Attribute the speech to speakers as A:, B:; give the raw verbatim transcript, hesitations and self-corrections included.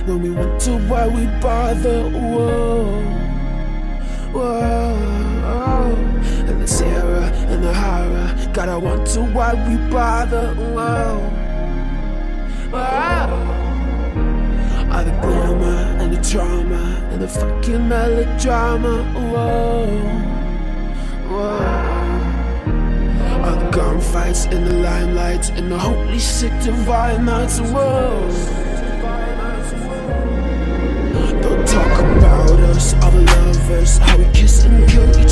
A: when we wonder why we bother. Whoa, whoa. And the Sierra and the horror, gotta wonder why we bother. Whoa, whoa. All the glamour and the drama and the fucking melodrama. Whoa, whoa. All the gunfights and the limelight and the holy sick divine nights. Whoa. Don't talk about us, all the lovers, how we kiss and kill